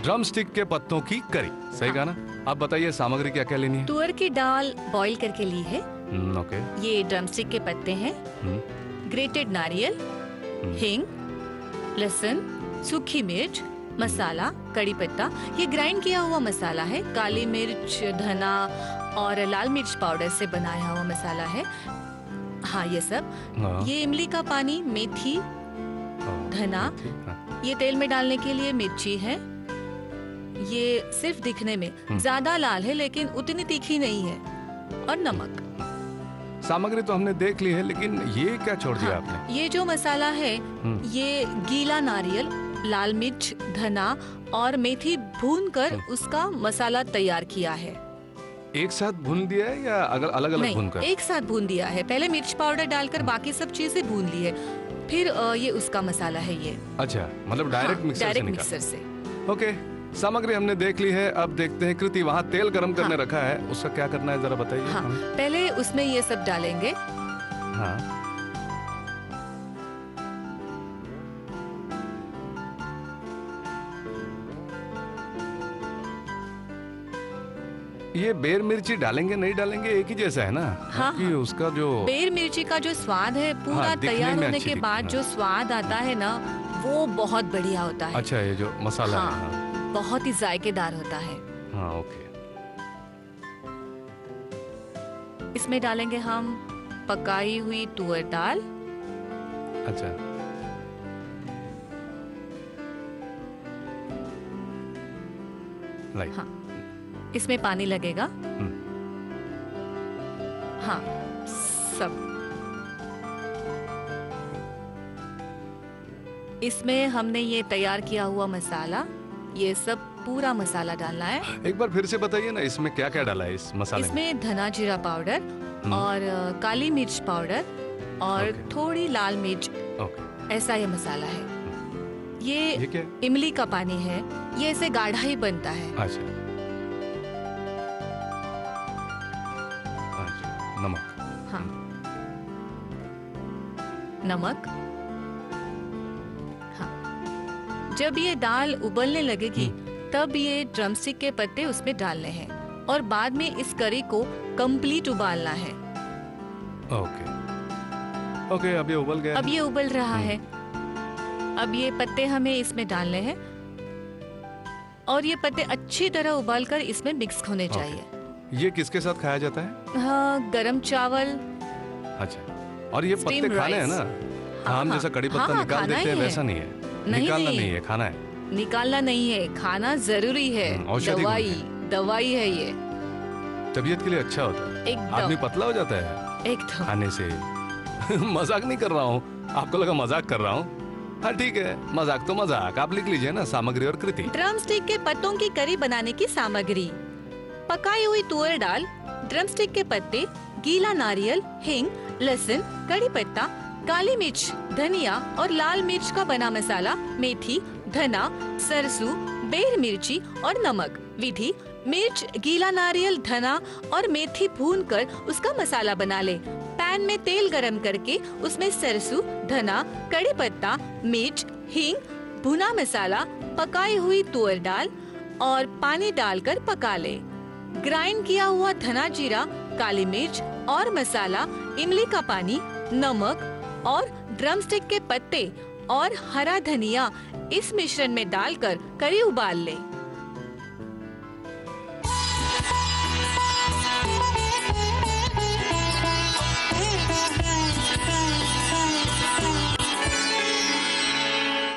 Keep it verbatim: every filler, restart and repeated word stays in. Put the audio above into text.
Drumstick के पत्तों की करी, सही कहा ना? आप बताइए सामग्री क्या क्या लेनी है? तुअर की दाल बॉईल करके ली है। हम्म, ओके। ये ड्रमस्टिक के पत्ते हैं, ग्रेटेड नारियल, हींग, लहसुन, सूखी मिर्च, मसाला, कड़ी पत्ता। ये ग्राइंड किया हुआ मसाला है। काली मिर्च, धना और लाल मिर्च पाउडर से बनाया हुआ मसाला है। हाँ, ये सब। हाँ। ये इमली का पानी, मेथी, धना, ये तेल में डालने के लिए मिर्ची है। ये सिर्फ दिखने में ज्यादा लाल है लेकिन उतनी तीखी नहीं है। और नमक। सामग्री तो हमने देख ली है, लेकिन ये क्या छोड़ दिया हाँ, आपने? ये जो मसाला है, ये गीला नारियल, लाल मिर्च, धना और मेथी भूनकर उसका मसाला तैयार किया है। एक साथ भून दिया है या अलग अलग भून कर? एक साथ भून दिया है। पहले मिर्च पाउडर डालकर बाकी सब चीजें भून ली है, फिर ये उसका मसाला है ये। अच्छा, मतलब डायरेक्ट हाँ, मिक्सर डायरेक्ट से मिक्सर से। ओके, सामग्री हमने देख ली है। अब देखते हैं कृति, वहाँ तेल गरम करने हाँ। रखा है, उसका क्या करना है जरा बताइए। हाँ, पहले उसमें ये सब डालेंगे। हाँ। ये बेर मिर्ची डालेंगे नहीं डालेंगे एक ही जैसा है ना? हाँ, कि उसका जो बेर मिर्ची का जो स्वाद है पूरा हाँ, तैयार होने के बाद जो स्वाद आता है ना, वो बहुत बढ़िया होता है। अच्छा, ये जो मसाला हाँ, है हाँ। बहुत ही जायकेदार होता है। हाँ, ओके। इसमें डालेंगे हम पकाई हुई तुअर दाल। अच्छा। लाइक। हाँ, इसमें पानी लगेगा। हाँ, सब। इसमें हमने ये तैयार किया हुआ मसाला, ये सब पूरा मसाला डालना है। एक बार फिर से बताइए ना, इसमें क्या क्या डाला है इस मसाले में? इसमें धना जीरा पाउडर और काली मिर्च पाउडर और थोड़ी लाल मिर्च, ऐसा ये मसाला है। ये, ये इमली का पानी है, ये ऐसे गाढ़ा ही बनता है। अच्छा। नमक। हाँ, नमक। हाँ, जब ये दाल उबलने लगेगी तब ये ड्रमस्टिक के पत्ते उसमें डालने हैं और बाद में इस करी को कंप्लीट उबालना है। ओके ओके, अब ये उबल गया। अब ये उबल रहा है। अब ये पत्ते हमें इसमें डालने हैं और ये पत्ते अच्छी तरह उबालकर इसमें मिक्स होने चाहिए। ये किसके साथ खाया जाता है? हाँ, गरम चावल। अच्छा, और ये पत्ते खाने हैं ना? हाँ, हम जैसा कड़ी पत्ता हाँ, निकाल देते हैं वैसा नहीं है। नहीं, निकालना नहीं, नहीं है, खाना है। निकालना नहीं है, खाना जरूरी है। दवाई दवाई है ये। तबीयत के लिए अच्छा होता है। आदमी पतला हो जाता है एकदम खाने से। मजाक नहीं कर रहा हूँ, आपको लगा मजाक कर रहा हूँ? हाँ ठीक है, मजाक तो मजाक। आप लिख लीजिए ना सामग्री और कृति। ड्रमस्टिक के पत्तों की करी बनाने की सामग्री: पकाई हुई तुअर दाल, ड्रमस्टिक के पत्ते, गीला नारियल, हींग, लहसुन, कड़ी पत्ता, काली मिर्च, धनिया और लाल मिर्च का बना मसाला, मेथी, धना, सरसों, बेर मिर्ची और नमक। विधि: मिर्च, गीला नारियल, धना और मेथी भूनकर उसका मसाला बना ले। पैन में तेल गरम करके उसमें सरसों, धना, कड़ी पत्ता, मिर्च, हींग, भुना मसाला, पकाई हुई तुअर दाल और पानी डालकर पका ले। ग्राइंड किया हुआ धना, जीरा, काली मिर्च और मसाला, इमली का पानी, नमक और ड्रमस्टिक के पत्ते और हरा धनिया इस मिश्रण में डालकर करी उबाल ले।